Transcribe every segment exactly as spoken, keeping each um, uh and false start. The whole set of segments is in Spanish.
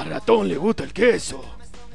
A ratón le gusta el queso.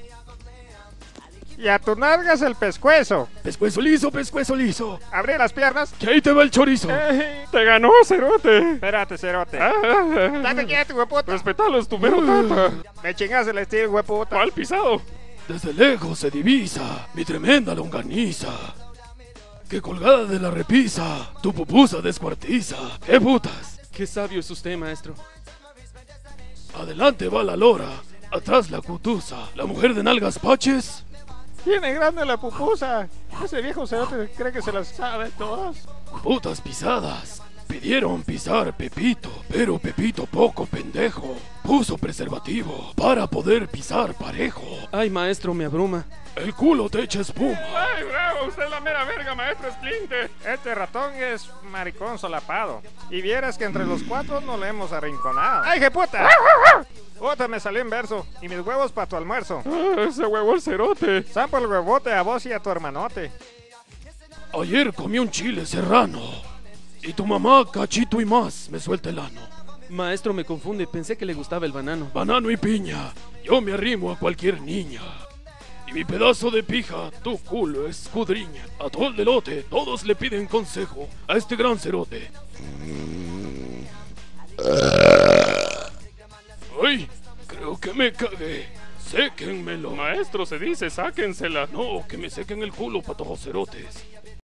Y a tu nalgas el pescuezo. Pescuezo liso, pescuezo liso. Abrí las piernas. Que ahí te va el chorizo. Eh, ¡Te ganó, cerote! espérate, cerote. Ah, Date quieto, hueputa. Respetalo, es tu mero tata. Me chingas el estilo, hueputa. ¿Cuál pisado? Desde lejos se divisa mi tremenda longaniza, que colgada de la repisa tu pupusa descuartiza. ¡Qué putas! Qué sabio es usted, maestro. Adelante va la lora, atrás la cutusa, la mujer de nalgas paches. Tiene grande la pupusa. Ese viejo cerote cree que se las sabe todas. Putas pisadas. Pidieron pisar Pepito, pero Pepito poco pendejo puso preservativo para poder pisar parejo. Ay, maestro, me abruma. El culo te echa espuma. ¡Ay, bravo! Usted es la mera verga, maestro Esplinte. Este ratón es maricón solapado. Y vieras que entre los cuatro no le hemos arrinconado. ¡Ay, jeputa! Puta, me salió en verso. Y mis huevos para tu almuerzo. Ah, ese huevo el cerote. Zampo el huevote a vos y a tu hermanote. Ayer comí un chile serrano y tu mamá cachito y más me suelta el ano. Maestro, me confunde. Pensé que le gustaba el banano. Banano y piña, yo me arrimo a cualquier niña. Y mi pedazo de pija, tu culo escudriña. A todo el delote, todos le piden consejo a este gran cerote. Ay, creo que me cagué. Séquenmelo. Maestro, se dice, sáquensela. No, que me sequen el culo, patojos cerotes.